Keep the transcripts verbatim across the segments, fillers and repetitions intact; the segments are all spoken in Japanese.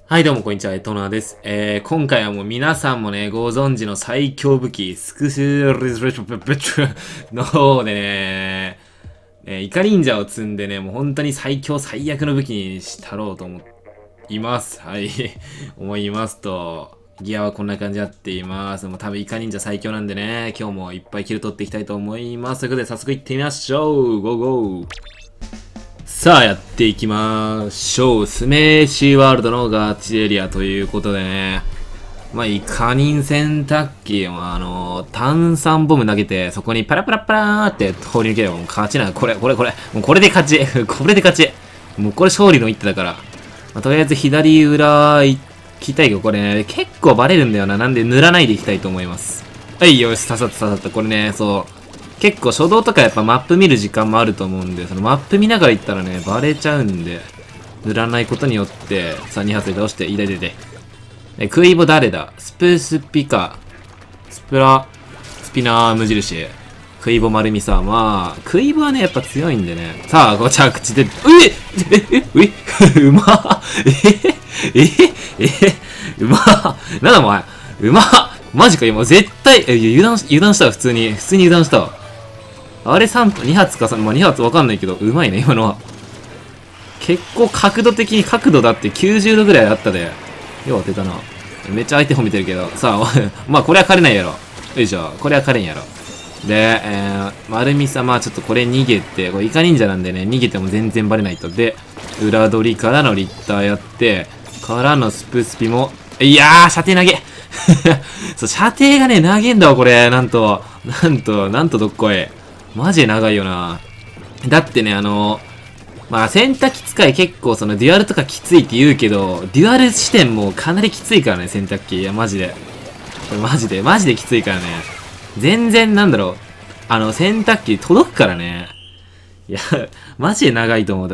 はい、どうも、こんにちは。エトナです。えー、今回はもう皆さんもね、ご存知の最強武器、スクスリズレシュの方でね、えー、イカ忍者を積んでね、もう本当に最強最悪の武器にしたろうと思います。はい。思いますと、ギアはこんな感じになっています。もう多分イカ忍者最強なんでね、今日もいっぱいキル取っていきたいと思います。ということで早速行ってみましょう。ゴーゴー。さあ、やっていきましょう。スメーシーワールドのガチエリアということでね。まあ、イカ人洗濯機を、あのー、炭酸ボム投げて、そこにパラパラパラーって放り抜ければもう勝ちな。これ、これ、これ。もうこれで勝ち。これで勝ち。もうこれ勝利の一手だから。まあ、とりあえず左裏行きたいけど、これね、結構バレるんだよな。なんで塗らないでいきたいと思います。はい、よし、刺さった刺さった。これね、そう。結構初動とかやっぱマップ見る時間もあると思うんで、そのマップ見ながら行ったらね、バレちゃうんで、塗らないことによって、さあに発で倒して、いいだいでで。え、クイボ誰だスプスピカ、スプラ、スピナー無印。クイボ丸みさ、まあ、クイボはね、やっぱ強いんでね。さあ、ご着地で、うえええええうまええええうまなんだお前うまマジか今、絶対、え、油断、油断したわ、普通に。普通に油断したわ。あれさん、に発かさん、まあ、に発わかんないけど、うまいね、今のは。結構角度的に角度だってきゅうじゅうどぐらいあったで。よう当てたな。めっちゃ相手褒めてるけど。さあ、まあこれは狩れないやろ。よいしょ。これは狩れんやろ。で、えー、丸みさ、まあちょっとこれ逃げて、これイカ忍者なんでね、逃げても全然バレないと。で、裏取りからのリッターやって、からのスプスピも、いやー、射程投げそう、射程がね、投げんだわ、これ。なんと、なんと、なんとどっこい。マジで長いよな。だってね、あの、まあ、洗濯機使い結構そのデュアルとかきついって言うけど、デュアル視点もかなりきついからね、洗濯機。いや、マジで。これマジで、マジできついからね。全然なんだろう。あの、洗濯機届くからね。いや、マジで長いと思う。だって、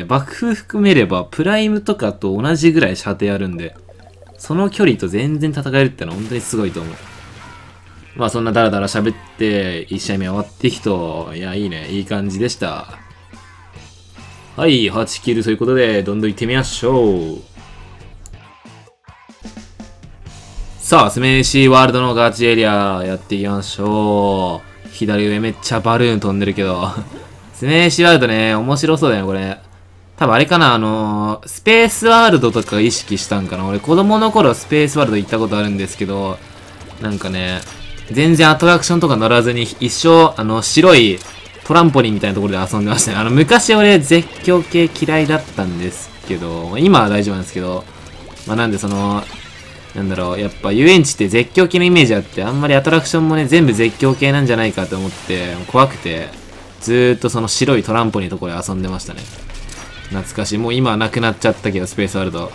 爆風含めれば、プライムとかと同じぐらい射程あるんで、その距離と全然戦えるってのは本当にすごいと思う。まあそんなダラダラ喋って、いち試合目終わってきと、いや、いいね。いい感じでした。はい、はちキルということで、どんどん行ってみましょう。さあ、スメーシーワールドのガチエリア、やっていきましょう。左上めっちゃバルーン飛んでるけど。スメーシーワールドね、面白そうだよね、これ。多分あれかな、あのー、スペースワールドとか意識したんかな。俺子供の頃スペースワールド行ったことあるんですけど、なんかね、全然アトラクションとか乗らずに一生、あの、白いトランポリンみたいなところで遊んでましたね。あの、昔俺絶叫系嫌いだったんですけど、今は大丈夫なんですけど、まあなんでその、なんだろう、やっぱ遊園地って絶叫系のイメージあって、あんまりアトラクションもね、全部絶叫系なんじゃないかと思って、怖くて、ずーっとその白いトランポリンのところで遊んでましたね。懐かしい。もう今はなくなっちゃったけど、スペースワールド。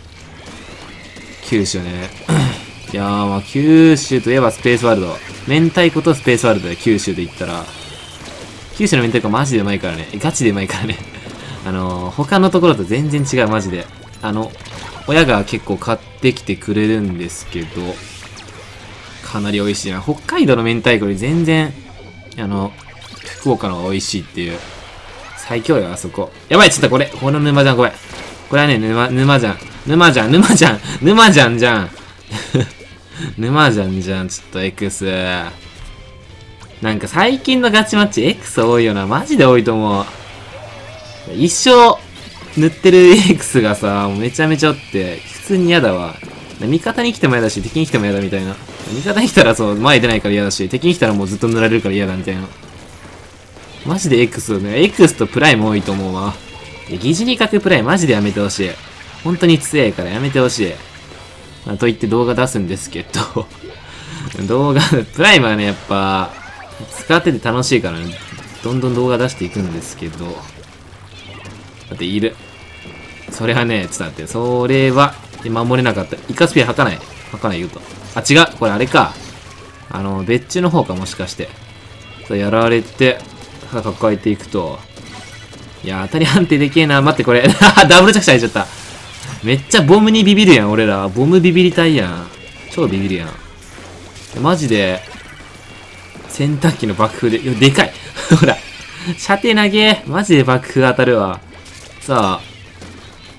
九州ね。いやー、まあ、九州といえばスペースワールド。明太子とスペースワールドで九州で言ったら、九州の明太子マジでうまいからね。ガチでうまいからね。あのー、他のところと全然違う、マジで。あの、親が結構買ってきてくれるんですけど、かなり美味しいな。北海道の明太子より全然、あの、福岡の方が美味しいっていう。最強よ、あそこ。やばい、ちょっとこれ、この沼じゃん、これ。これはね、沼、沼じゃん。沼じゃん、沼じゃん、沼じゃんじゃん。沼じゃんじゃん、ちょっと X。なんか最近のガチマッチ X 多いよな。マジで多いと思う。一生塗ってる X がさ、めちゃめちゃおって、普通に嫌だわ。味方に来ても嫌だし、敵に来ても嫌だみたいな。味方に来たらそう、前出ないから嫌だし、敵に来たらもうずっと塗られるから嫌だみたいな。マジで X ね。X とプライム多いと思うわ。疑似に角プライムマジでやめてほしい。本当に強いからやめてほしい。まあ、と言って動画出すんですけど動画、プライムはね、やっぱ、使ってて楽しいからね、どんどん動画出していくんですけど、だっている。それはね、ちょっと待って、それは、守れなかった。イカスピア吐かない。吐かないよと。あ、違う。これあれか。あの、別注の方か、もしかして。そう、やられて、抱えていくと。いや、当たり判定でけえな。待って、これ。ダブル着地入っちゃった。めっちゃボムにビビるやん、俺ら。ボムビビりたいやん。超ビビるやん。マジで、洗濯機の爆風で、いや、でかいほら、射程投げマジで爆風当たるわ。さあ、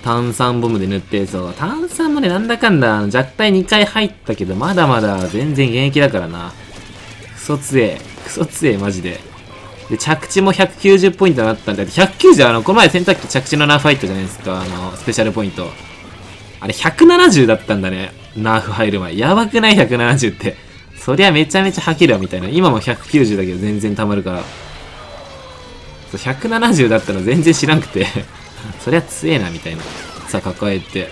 炭酸ボムで塗って、そう、炭酸もね、なんだかんだ、弱体にかい入ったけど、まだまだ全然現役だからな。クソ強え。クソ強え、マジで。で、着地もひゃくきゅうじゅうポイントになったんだって、ひゃくきゅうじゅう、あの、この前洗濯機着地のナーフ入ったじゃないですか、あの、スペシャルポイント。あれ、ひゃくななじゅうだったんだね。ナーフ入る前。やばくない ?ひゃくななじゅう って。そりゃめちゃめちゃ吐けるわ、みたいな。今もひゃくきゅうじゅうだけど全然溜まるから。そう、ひゃくななじゅうだったの全然知らんくて。そりゃ強えな、みたいな。さあ、抱えて。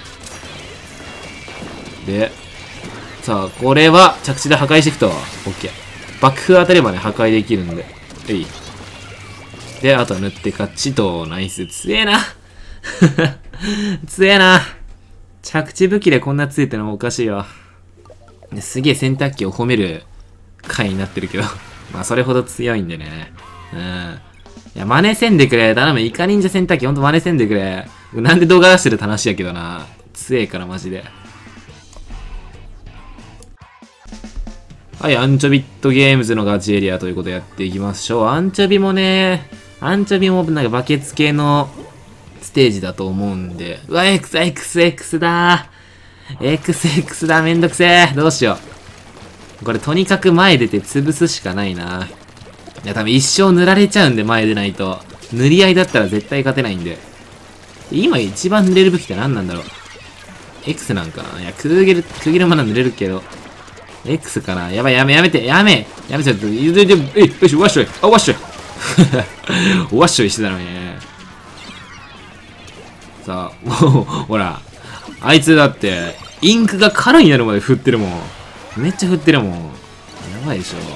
で、さあ、これは着地で破壊していくと。オッケー。爆風当たればね、破壊できるんで。えい。で、あとは塗って勝ちと、ナイス。強えな。強えな。着地武器でこんな強いってのもおかしいわ。すげえ洗濯機を褒める回になってるけど。まあ、それほど強いんでね。うん。いや、真似せんでくれ。頼む。イカ忍者洗濯機ほんと真似せんでくれ。なんで動画出してるって話やけどな。強えからマジで。はい、アンチョビットゲームズのガチエリアということでやっていきましょう。アンチョビもね、アンチョビもなんかバケツ系のステージだと思うんで。うわ、X、X、X だー。X、X だ、めんどくせえ。どうしよう。これとにかく前出て潰すしかないな。いや、多分一生塗られちゃうんで、前出ないと。塗り合いだったら絶対勝てないんで。今一番塗れる武器って何なんだろう。X なんかな。いや、クーゲル、クーゲルまだ塗れるけど。X かな。やばい、やめ、やめて、やめやめちゃって、ゆでで、えい、よし、わっしょい、あ、わっしょい。わっしょいしてたのにね。さあ、もう、ほら。あいつだって、インクが空になるまで振ってるもん。めっちゃ振ってるもん。やばいでし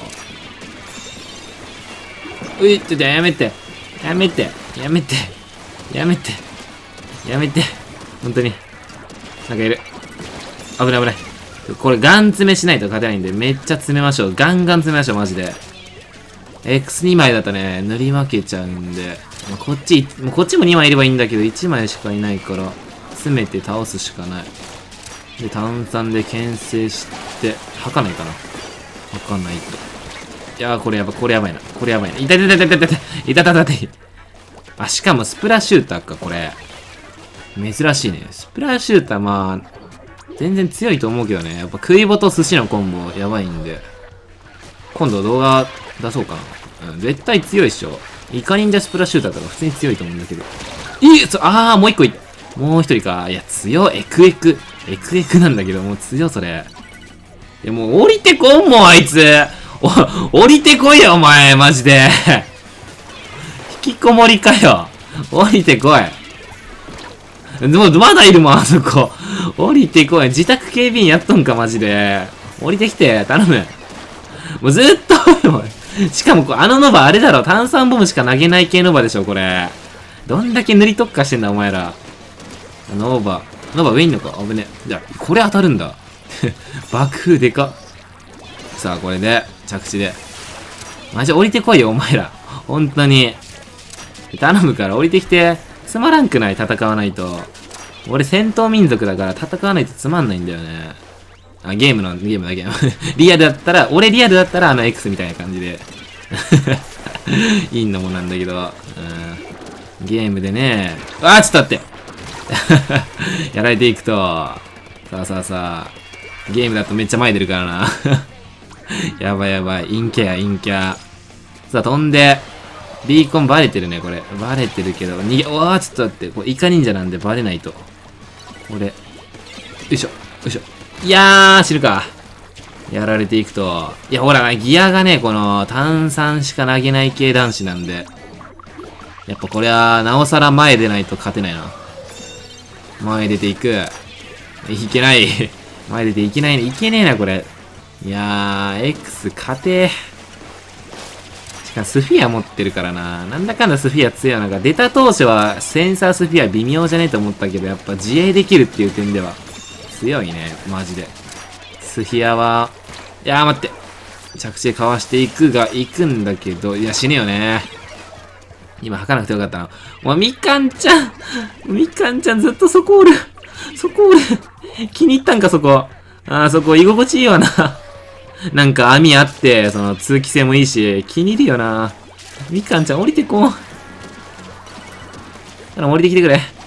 ょ。ういってやめて。やめて。やめて。やめて。やめて。本当に。なんかいる。危ない危ない。これガン詰めしないと勝てないんで、めっちゃ詰めましょう。ガンガン詰めましょう、マジで。エックスに 枚だとね、塗り負けちゃうんで。まあ、こっち、もうこっちもにまいいればいいんだけど、いちまいしかいないから、詰めて倒すしかない。で、炭酸で牽制して、吐かないかな。吐かないと。いやー、これやばい、これやばいな。これやばいな。いたいたいたいたいたいたいたいたいた。あ、しかもスプラシューターか、これ。珍しいね。スプラシューター、まあ、全然強いと思うけどね。やっぱ食いボと寿司のコンボやばいんで。今度動画出そうかな。うん、絶対強いっしょ。イカ忍者スプラシューターとか普通に強いと思うんだけど。いいあー、もう一個いもう一人か。いや、強い。エクエク。エクエクなんだけど、もう強い、それ。いや、もう降りてこんもん、あいつ。お、降りてこいよ、お前、マジで。引きこもりかよ。降りてこい。でも、まだいるもん、あそこ。降りてこい。自宅警備員やっとんか、マジで。降りてきて、頼む。もうずっと、しかもこ、あのノバあれだろ。炭酸ボムしか投げない系ノバでしょ、これ。どんだけ塗り特化してんだ、お前ら。ノバ。ノバ上いんのか危ね。じゃあ、これ当たるんだ。爆風でかっ。さあ、これで、着地で。マジ降りてこいよ、お前ら。本当に。頼むから降りてきて。つまらんくない戦わないと。俺戦闘民族だから戦わないとつまんないんだよね。あ、ゲームの、ゲームだけ。リアルだったら、俺リアルだったらあの X みたいな感じで。いいのもなんだけど。うん、ゲームでね。あー、ちょっと待って。やられていくと。さあさあさあ。ゲームだとめっちゃ前出るからな。やばいやばい。陰キャや陰キャ。さあ飛んで。ビーコンバレてるね、これ。バレてるけど、逃げ、おー、ちょっと待って。これイカ忍者なんでバレないと。俺。よいしょ。よいしょ。いやー、知るか。やられていくと。いや、ほら、ギアがね、この、炭酸しか投げない系男子なんで。やっぱこれは、なおさら前出ないと勝てないな。前出ていく。いけない。前出ていけないね。いけねえな、これ。いやー、X 勝てー。しかもスフィア持ってるからな。なんだかんだスフィア強いのが、出た当初はセンサースフィア微妙じゃねえと思ったけど、やっぱ自衛できるっていう点では強いね。マジで。スフィアは、いやー待って。着地でかわしていくが、行くんだけど、いや死ぬよね。今吐かなくてよかったな。もうみかんちゃんみかんちゃんずっとそこおるそこおる気に入ったんかそこ。あーそこ居心地いいわな。なんか網あって、その通気性もいいし、気に入るよな。みかんちゃん降りてこん。降りてきてくれ。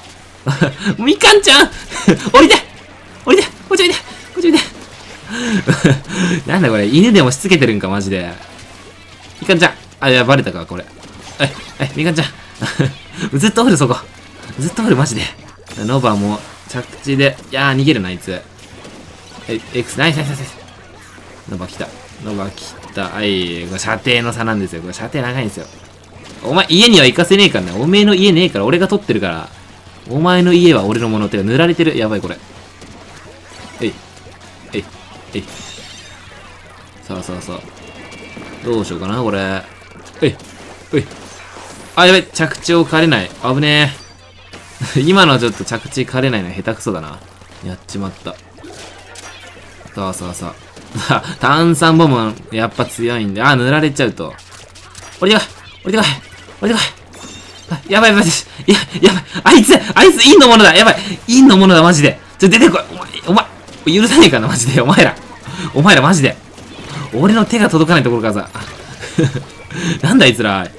みかんちゃん降りて降りてこっちおいでこっちおいでなんだこれ、犬でもしつけてるんか、マジで。みかんちゃん。あ、いや、バレたか、これ。え、え、みかんちゃん。ずっとおる、そこ。ずっとおる、マジで。ノバも、着地で、いやー、逃げるな、あいつ。え、X、ナイスナイスナイス。ノバ来た。ノバ来た。はい、これ射程の差なんですよ。これ射程長いんですよ。お前、家には行かせねえからね。おめえの家ねえから、俺が取ってるから。お前の家は俺のもの。てか、塗られてる。やばい、これ。えい。えい。えい。さあさあさあ。どうしようかな、これ。えい。えい。あ、やばい。着地を狩れない。危ねえ。今のはちょっと着地狩れないの下手くそだな。やっちまった。さあさあさあ。さあ、炭酸ボムやっぱ強いんで。あ、塗られちゃうと。降りてこい降りてこい降りてこいあ、やばいやばい。いや、やばい。あいつあいつ陰のものだやばい陰のものだマジで。ちょ、出てこいお前、お前、許さねえかなマジで。お前ら。お前らマジで。俺の手が届かないところからさ。なんだあいつら。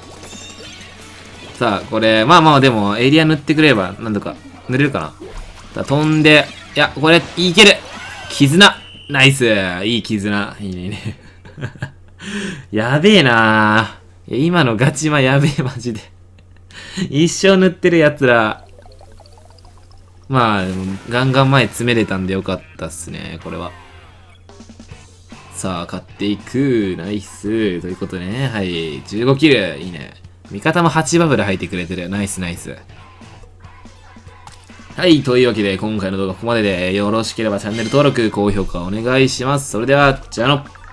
さあ、これ、まあまあでも、エリア塗ってくれれば、なんとか、塗れるかな。さあ、飛んで、いや、これ、いける絆ナイスいい絆いいね、いいね。やべえなぁ。今のガチマやべえ、マジで。一生塗ってる奴ら。まあ、ガンガン前詰めれたんでよかったっすね、これは。さあ、買っていく。ナイス。ということでね。はい。じゅうごキル。いいね。味方もはちバブル入ってくれてる。ナイスナイス。はい。というわけで、今回の動画ここまでで、よろしければチャンネル登録、高評価お願いします。それでは、じゃあの。